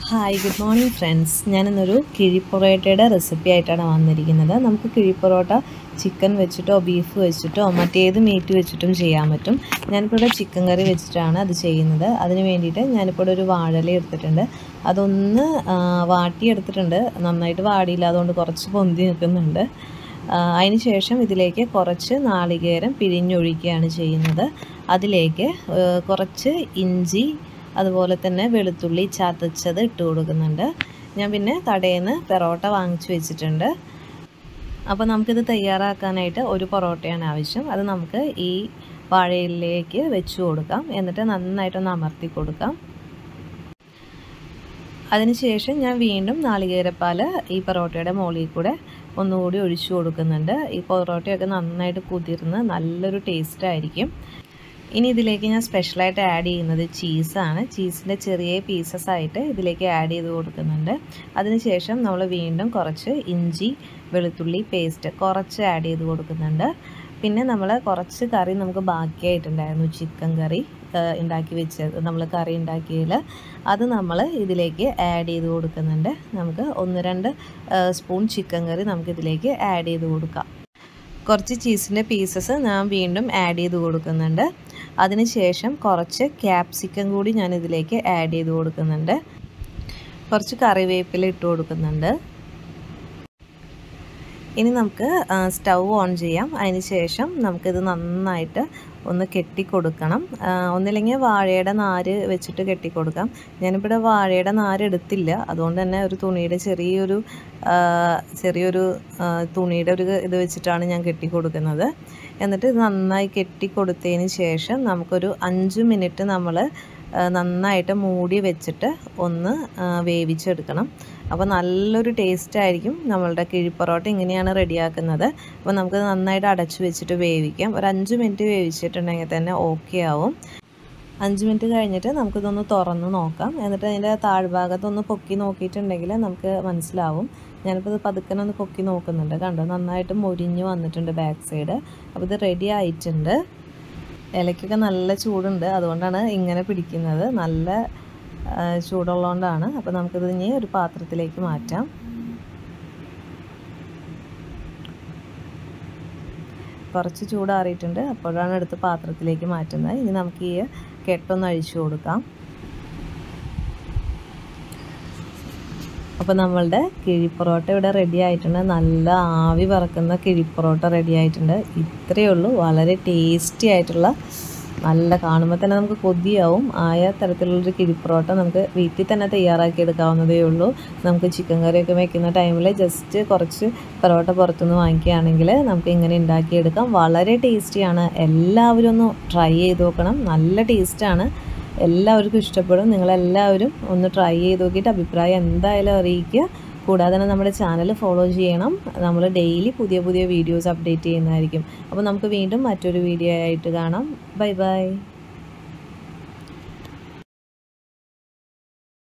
Hi good morning friends. ഞാനിന്നൊരു കിഴിപ്പൊറോട്ടയുടെ recipe ആയിട്ടാണ് വന്നിരിക്കുന്നത്. നമുക്ക് കിഴിപ്പൊറോട്ട ചിക്കൻ വെച്ചിട്ടോ ബീഫ് വെച്ചിട്ടോ മറ്റേത് മീറ്റ് വെച്ചിട്ടും ചെയ്യാൻ പറ്റും. ഞാനിപ്പോൾ ഇവിടെ ചിക്കൻ കറി വെച്ചിട്ടാണ് അത് ചെയ്യുന്നത്. അതിന് വേണ്ടിയിട്ട് ഞാനിപ്പോൾ ഒരു വാഴയില എടുത്തിട്ടുണ്ട്. അതൊന്ന് വാട്ടിയെടുത്തിട്ടുണ്ട്. നന്നായിട്ട് വാടിയില്ല, അതുകൊണ്ട് കുറച്ച് പൊന്തി നിൽക്കുന്നുണ്ട്. അതിന് ശേഷം ഇതിലേക്ക് കുറച്ച് നാളികേരം പിഴിഞ്ഞൊഴിക്കുകയാണ് ചെയ്യുന്നത്. അതിലേക്ക് കുറച്ച് ഇഞ്ചി, അതുപോലെ തന്നെ വെളുത്തുള്ളി ചതച്ചത് ഇട്ട് കൊടുക്കുന്നുണ്ട്. ഞാൻ പിന്നെ കടയിൽ നിന്ന് പൊറോട്ട വാങ്ങിച്ചു വെച്ചിട്ടുണ്ട്. അപ്പോൾ നമുക്കിത് തയ്യാറാക്കാനായിട്ട് ഒരു പൊറോട്ടയാണ് ആവശ്യം. അത് നമുക്ക് ഈ വാഴയിലേക്ക് വെച്ച് കൊടുക്കാം. എന്നിട്ട് നന്നായിട്ടൊന്ന് അമർത്തി കൊടുക്കാം. അതിനുശേഷം ഞാൻ വീണ്ടും നാളികേരപ്പാൽ ഈ പൊറോട്ടയുടെ മുകളിൽ കൂടെ ഒന്നുകൂടി ഒഴിച്ചു കൊടുക്കുന്നുണ്ട്. ഈ പൊറോട്ടയൊക്കെ നന്നായിട്ട് കുതിർന്ന് നല്ലൊരു ടേസ്റ്റ് ആയിരിക്കും. ഇനി ഇതിലേക്ക് ഞാൻ സ്പെഷ്യലായിട്ട് ആഡ് ചെയ്യുന്നത് ചീസാണ്. ചീസിൻ്റെ ചെറിയ പീസസ് ആയിട്ട് ഇതിലേക്ക് ആഡ് ചെയ്ത് കൊടുക്കുന്നുണ്ട്. അതിനുശേഷം നമ്മൾ വീണ്ടും കുറച്ച് ഇഞ്ചി വെളുത്തുള്ളി പേസ്റ്റ് കുറച്ച് ആഡ് ചെയ്ത് കൊടുക്കുന്നുണ്ട്. പിന്നെ നമ്മൾ കുറച്ച് കറി നമുക്ക് ബാക്കിയായിട്ടുണ്ടായിരുന്നു, ചിക്കൻ കറി ഉണ്ടാക്കി വെച്ചത്, നമ്മൾ കറി ഉണ്ടാക്കിയതിൽ അത് നമ്മൾ ഇതിലേക്ക് ആഡ് ചെയ്ത് കൊടുക്കുന്നുണ്ട്. നമുക്ക് 1-2 സ്പൂൺ ചിക്കൻ കറി നമുക്കിതിലേക്ക് ആഡ് ചെയ്ത് കൊടുക്കാം. കുറച്ച് ചീസിൻ്റെ പീസസ് ഞാൻ വീണ്ടും ആഡ് ചെയ്ത് കൊടുക്കുന്നുണ്ട്. അതിനുശേഷം കുറച്ച് ക്യാപ്സിക്കം കൂടി ഞാൻ ഇതിലേക്ക് ആഡ് ചെയ്ത് കൊടുക്കുന്നുണ്ട്. കുറച്ച് കറിവേപ്പില ഇട്ട് കൊടുക്കുന്നുണ്ട്. ഇനി നമുക്ക് സ്റ്റൗ ഓൺ ചെയ്യാം. അതിന് ശേഷം നമുക്കിത് നന്നായിട്ട് ഒന്ന് കെട്ടിക്കൊടുക്കണം. ഒന്നില്ലെങ്കിൽ വാഴയുടെ നാര് വെച്ചിട്ട് കെട്ടിക്കൊടുക്കാം. ഞാനിവിടെ വാഴയുടെ നാര് എടുത്തില്ല, അതുകൊണ്ട് തന്നെ ഒരു തുണിയുടെ ചെറിയൊരു തുണിയുടെ ഒരു ഇത് വെച്ചിട്ടാണ് ഞാൻ കെട്ടിക്കൊടുക്കുന്നത്. എന്നിട്ട് ഇത് നന്നായി കെട്ടിക്കൊടുത്തതിന് ശേഷം നമുക്കൊരു 5 മിനിറ്റ് നമ്മൾ നന്നായിട്ട് മൂടി വെച്ചിട്ട് ഒന്ന് വേവിച്ചെടുക്കണം. അപ്പോൾ നല്ലൊരു ടേസ്റ്റ് ആയിരിക്കും. നമ്മളുടെ കിഴിപ്പൊറോട്ട ഇങ്ങനെയാണ് റെഡിയാക്കുന്നത്. അപ്പോൾ നമുക്ക് നന്നായിട്ട് അടച്ചു വെച്ചിട്ട് വേവിക്കാം. ഒരു 5 മിനിറ്റ് വേവിച്ചിട്ടുണ്ടെങ്കിൽ തന്നെ ഓക്കെ ആവും. 5 മിനിറ്റ് കഴിഞ്ഞിട്ട് നമുക്കിതൊന്ന് തുറന്ന് നോക്കാം. എന്നിട്ട് അതിൻ്റെ താഴ്ഭാഗത്തൊന്ന് പൊക്കി നോക്കിയിട്ടുണ്ടെങ്കിൽ നമുക്ക് മനസ്സിലാവും. ഞാനിപ്പോൾ ഇത് പതുക്കനെ ഒന്ന് പൊക്കി നോക്കുന്നുണ്ട്. കണ്ടോ, നന്നായിട്ട് മൊരിഞ്ഞ് വന്നിട്ടുണ്ട് ബാക്ക് സൈഡ്. അപ്പോൾ ഇത് റെഡി ആയിട്ടുണ്ട്. ഇലയ്ക്കൊക്കെ നല്ല ചൂടുണ്ട്, അതുകൊണ്ടാണ് ഇങ്ങനെ പിടിക്കുന്നത്. നല്ല ചൂടുള്ളതുകൊണ്ടാണ്. അപ്പോൾ നമുക്കിത് ഇനി ഒരു പാത്രത്തിലേക്ക് മാറ്റാം. കുറച്ച് ചൂടാറിയിട്ടുണ്ട്, അപ്പോഴാണ് എടുത്ത് പാത്രത്തിലേക്ക് മാറ്റുന്നത്. ഇനി നമുക്ക് ഈ കെട്ടൊന്ന് അഴിച്ചു കൊടുക്കാം. അപ്പോൾ നമ്മളുടെ കിഴിപ്പൊറോട്ട ഇവിടെ റെഡി ആയിട്ടുണ്ട്. നല്ല ആവി പറക്കുന്ന കിഴിപ്പൊറോട്ട റെഡി ആയിട്ടുണ്ട്. ഇത്രയേ ഉള്ളൂ. വളരെ ടേസ്റ്റി ആയിട്ടുള്ള, നല്ല കാണുമ്പോൾ തന്നെ നമുക്ക് കൊതിയാവും ആയ തരത്തിലുള്ളൊരു കിഴിപ്പൊറോട്ട നമുക്ക് വീട്ടിൽ തന്നെ തയ്യാറാക്കി എടുക്കാവുന്നതേ ഉള്ളൂ. നമുക്ക് ചിക്കൻ കറിയൊക്കെ വയ്ക്കുന്ന ടൈമിൽ ജസ്റ്റ് കുറച്ച് പൊറോട്ട പുറത്തുനിന്ന് വാങ്ങിക്കുകയാണെങ്കിൽ നമുക്ക് ഇങ്ങനെ ഉണ്ടാക്കിയെടുക്കാം. വളരെ ടേസ്റ്റിയാണ്. എല്ലാവരും ഒന്ന് ട്രൈ ചെയ്ത് നോക്കണം. നല്ല ടേസ്റ്റാണ്. എല്ലാവർക്കും ഇഷ്ടപ്പെടും. നിങ്ങളെല്ലാവരും ഒന്ന് ട്രൈ ചെയ്ത് നോക്കിയിട്ട് അഭിപ്രായം എന്തായാലും അറിയിക്കുക. കൂടാതെ തന്നെ നമ്മുടെ ചാനൽ ഫോളോ ചെയ്യണം. നമ്മൾ ഡെയിലി പുതിയ പുതിയ വീഡിയോസ് അപ്ഡേറ്റ് ചെയ്യുന്നതായിരിക്കും. അപ്പോൾ നമുക്ക് വീണ്ടും മറ്റൊരു വീഡിയോ ആയിട്ട് കാണാം. Bye by.